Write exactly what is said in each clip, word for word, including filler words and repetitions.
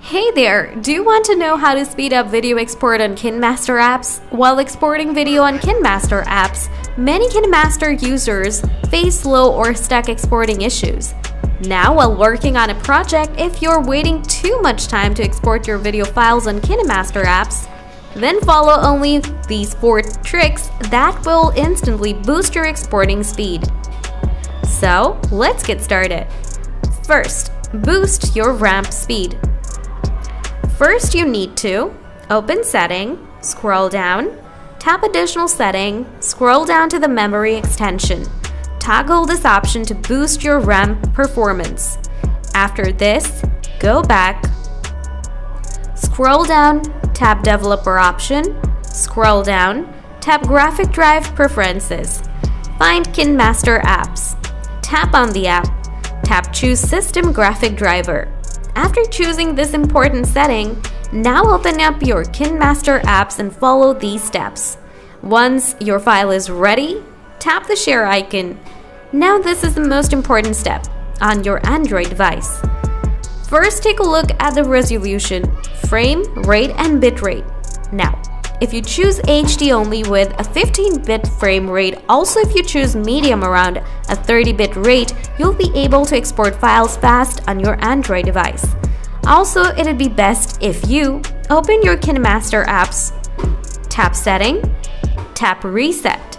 Hey there! Do you want to know how to speed up video export on Kinemaster Apps? While exporting video on Kinemaster Apps, many Kinemaster users face slow or stuck exporting issues. Now, while working on a project, if you're waiting too much time to export your video files on Kinemaster Apps, then follow only these four tricks that will instantly boost your exporting speed. So, let's get started. First, boost your ramp speed. First, you need to open Setting, scroll down, tap Additional Setting, scroll down to the Memory extension. Toggle this option to boost your ramp performance. After this, go back, scroll down, tap Developer option, scroll down, tap Graphic Drive Preferences. Find Kinemaster Apps. Tap on the app, tap Choose System Graphic Driver. After choosing this important setting, now open up your Kinemaster Apps and follow these steps. Once your file is ready, tap the share icon. Now this is the most important step on your Android device. First, take a look at the resolution, frame rate, and bitrate. Now, if you choose H D only with a fifteen bit frame rate, also if you choose medium around a thirty bit rate, you'll be able to export files fast on your Android device. Also, it'd be best if you open your Kinemaster Apps, tap Setting, tap Reset.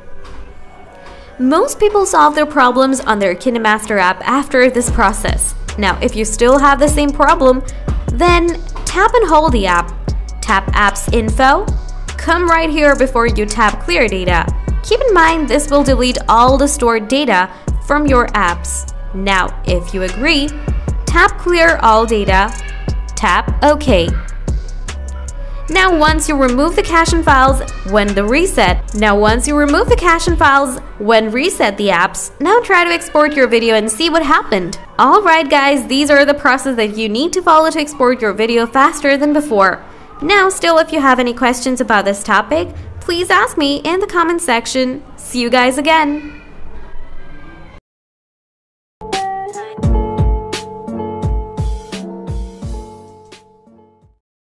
Most people solve their problems on their Kinemaster app after this process. Now, if you still have the same problem, then tap and hold the app. Tap Apps Info, come right here before you tap Clear Data. Keep in mind this will delete all the stored data from your apps. Now, if you agree, tap Clear All Data, tap OK. Now once you remove the cache and files when the reset, now once you remove the cache and files when reset the apps, now try to export your video and see what happened. Alright guys, these are the processes that you need to follow to export your video faster than before. Now, still, if you have any questions about this topic, please ask me in the comment section. See you guys again!